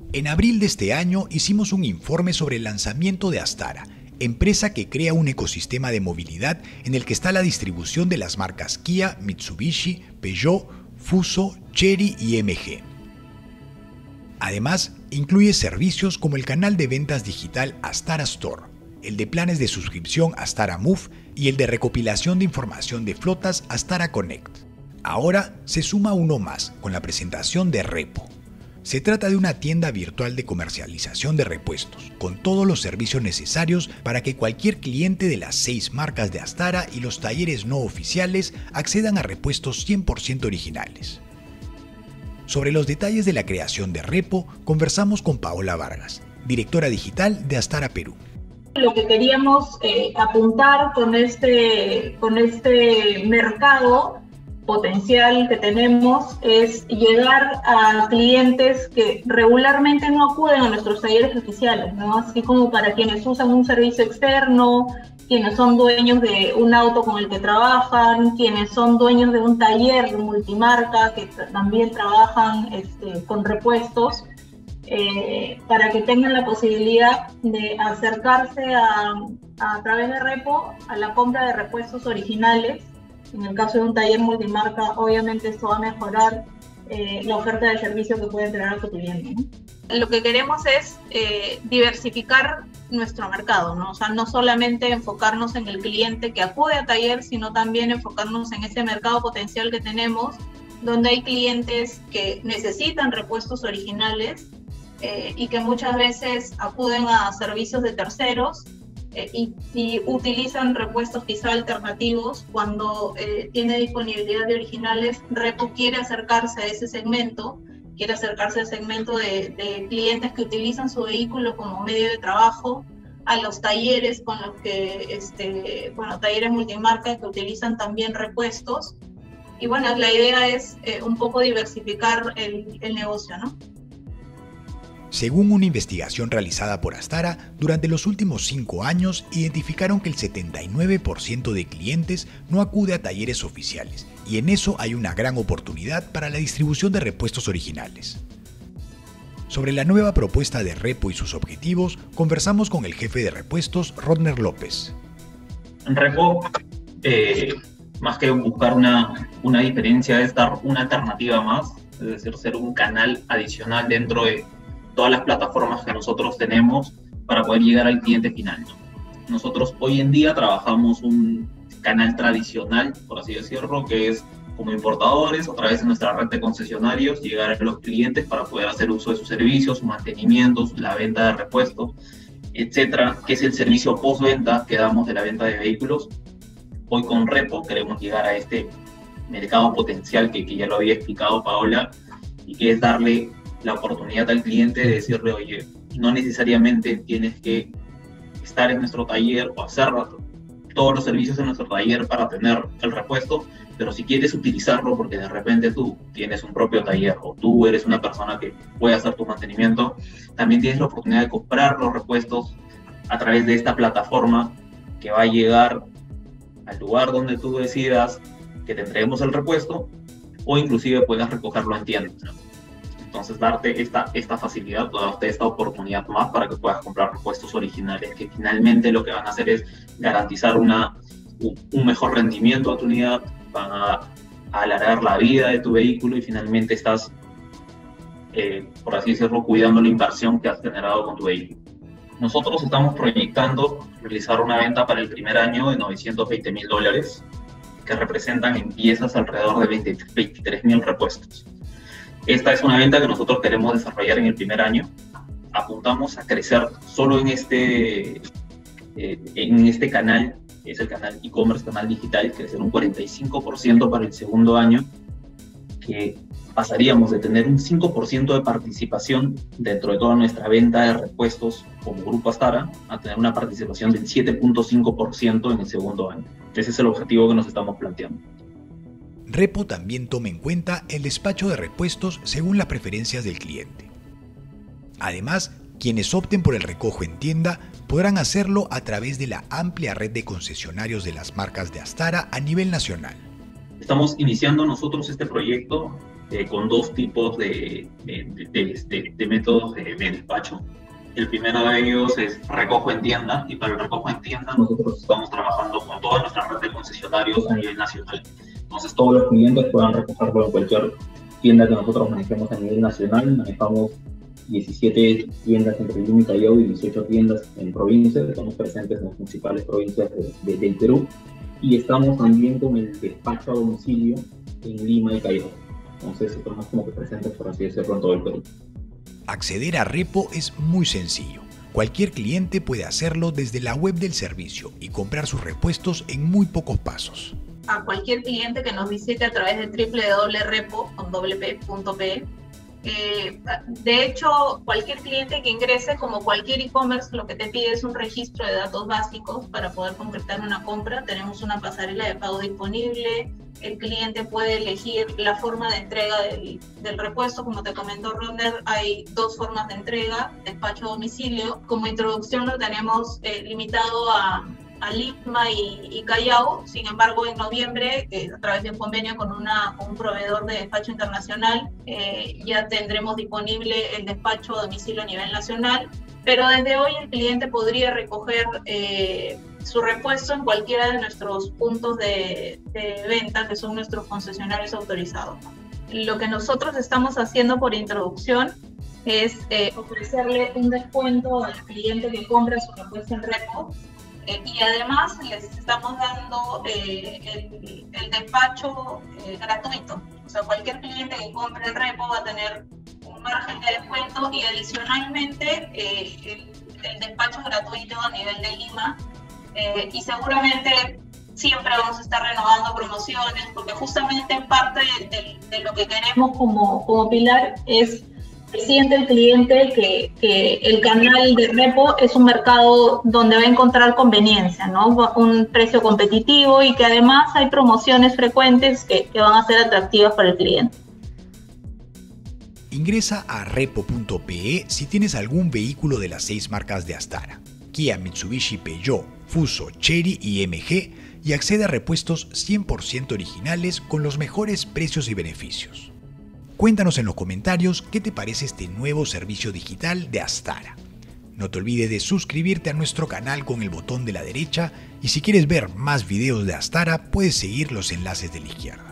En abril de este año hicimos un informe sobre el lanzamiento de Astara, empresa que crea un ecosistema de movilidad en el que está la distribución de las marcas Kia, Mitsubishi, Peugeot, Fuso, Chery y MG. Además, incluye servicios como el canal de ventas digital Astara Store, el de planes de suscripción Astara Move y el de recopilación de información de flotas Astara Connect. Ahora se suma uno más con la presentación de Repo. Se trata de una tienda virtual de comercialización de repuestos, con todos los servicios necesarios para que cualquier cliente de las 6 marcas de Astara y los talleres no oficiales accedan a repuestos 100% originales. Sobre los detalles de la creación de Repo, conversamos con Paola Vargas, directora digital de Astara Perú. Lo que queríamos apuntar con este mercado potencial que tenemos es llegar a clientes que regularmente no acuden a nuestros talleres oficiales, ¿no? Así como para quienes usan un servicio externo, quienes son dueños de un auto con el que trabajan, quienes son dueños de un taller de multimarca que también trabajan con repuestos, para que tengan la posibilidad de acercarse a través de Repo a la compra de repuestos originales. En el caso de un taller multimarca, obviamente esto va a mejorar la oferta de servicio que puede tener a tu cliente, ¿no? Lo que queremos es diversificar nuestro mercado, ¿no? O sea, no solamente enfocarnos en el cliente que acude a taller, sino también enfocarnos en ese mercado potencial que tenemos, donde hay clientes que necesitan repuestos originales y que muchas veces acuden a servicios de terceros y utilizan repuestos quizá alternativos cuando tiene disponibilidad de originales. Repo quiere acercarse a ese segmento, quiere acercarse al segmento de clientes que utilizan su vehículo como medio de trabajo, a los talleres con los que, talleres multimarca que utilizan también repuestos. Y bueno, la idea es un poco diversificar el negocio, ¿no? Según una investigación realizada por Astara, durante los últimos 5 años identificaron que el 79% de clientes no acude a talleres oficiales, y en eso hay una gran oportunidad para la distribución de repuestos originales. Sobre la nueva propuesta de Repo y sus objetivos, conversamos con el jefe de repuestos, Rodner López. En Repo, más que buscar una diferencia, es dar una alternativa más, es decir, ser un canal adicional dentro de todas las plataformas que nosotros tenemos para poder llegar al cliente final, ¿no? Nosotros hoy en día trabajamos un canal tradicional, por así decirlo, que es como importadores, a través de nuestra red de concesionarios, llegar a los clientes para poder hacer uso de sus servicios, sus mantenimientos, la venta de repuestos, etcétera, que es el servicio postventa que damos de la venta de vehículos. Hoy con Repo queremos llegar a este mercado potencial que ya lo había explicado Paola, y que es darle la oportunidad al cliente de decirle, oye, no necesariamente tienes que estar en nuestro taller o hacer todos los servicios en nuestro taller para tener el repuesto, pero si quieres utilizarlo porque de repente tú tienes un propio taller o tú eres una persona que puede hacer tu mantenimiento, también tienes la oportunidad de comprar los repuestos a través de esta plataforma que va a llegar al lugar donde tú decidas que te entreguemos el repuesto, o inclusive puedas recogerlo en tiendas, ¿no? Entonces, darte esta facilidad, darte esta oportunidad más para que puedas comprar repuestos originales, que finalmente lo que van a hacer es garantizar un mejor rendimiento a tu unidad, van a alargar la vida de tu vehículo y finalmente estás, por así decirlo, cuidando la inversión que has generado con tu vehículo. Nosotros estamos proyectando realizar una venta para el primer año de $920,000, que representan en piezas alrededor de 23,000 repuestos. Esta es una venta que nosotros queremos desarrollar en el primer año. Apuntamos a crecer solo en este canal, que es el canal e-commerce, canal digital, crecer un 45% para el segundo año, que pasaríamos de tener un 5% de participación dentro de toda nuestra venta de repuestos como Grupo Astara a tener una participación del 7.5% en el segundo año. Ese es el objetivo que nos estamos planteando. Repo también toma en cuenta el despacho de repuestos según las preferencias del cliente. Además, quienes opten por el recojo en tienda podrán hacerlo a través de la amplia red de concesionarios de las marcas de Astara a nivel nacional. Estamos iniciando nosotros este proyecto con dos tipos de métodos de despacho. El primero de ellos es recojo en tienda, y para el recojo en tienda nosotros estamos trabajando con toda nuestra red de concesionarios a nivel nacional. Entonces todos los clientes puedan recogerlo en cualquier tienda que nosotros manejemos a nivel nacional. Manejamos 17 tiendas entre Lima y Callao y 18 tiendas en provincias. Estamos presentes en las principales provincias del Perú. Y estamos también con el despacho a domicilio en Lima y Callao. Entonces estamos como que presentes, por así decirlo, en todo el Perú. Acceder a Repo es muy sencillo. Cualquier cliente puede hacerlo desde la web del servicio y comprar sus repuestos en muy pocos pasos. A cualquier cliente que nos visite a través de www.repo.pe. De hecho, cualquier cliente que ingrese, como cualquier e-commerce, lo que te pide es un registro de datos básicos para poder concretar una compra. Tenemos una pasarela de pago disponible. El cliente puede elegir la forma de entrega del repuesto. Como te comentó Ronder, hay dos formas de entrega: despacho a domicilio. Como introducción lo tenemos limitado a Lima y Callao. Sin embargo, en noviembre, a través de un convenio con un proveedor de despacho internacional, ya tendremos disponible el despacho a domicilio a nivel nacional. Pero desde hoy el cliente podría recoger su repuesto en cualquiera de nuestros puntos de venta, que son nuestros concesionarios autorizados. Lo que nosotros estamos haciendo por introducción es ofrecerle un descuento al cliente que compra su repuesto en Repo. Y además les estamos dando el despacho gratuito. O sea, cualquier cliente que compre el Repo va a tener un margen de descuento, y adicionalmente el despacho gratuito a nivel de Lima. Y seguramente siempre vamos a estar renovando promociones, porque justamente parte de lo que queremos como pilar es que siente el cliente que el canal de Repo es un mercado donde va a encontrar conveniencia, ¿no? Un precio competitivo, y que además hay promociones frecuentes que van a ser atractivas para el cliente. Ingresa a repo.pe si tienes algún vehículo de las 6 marcas de Astara: Kia, Mitsubishi, Peugeot, Fuso, Chery y MG, y accede a repuestos 100% originales con los mejores precios y beneficios. Cuéntanos en los comentarios qué te parece este nuevo servicio digital de Astara. No te olvides de suscribirte a nuestro canal con el botón de la derecha, y si quieres ver más videos de Astara puedes seguir los enlaces de la izquierda.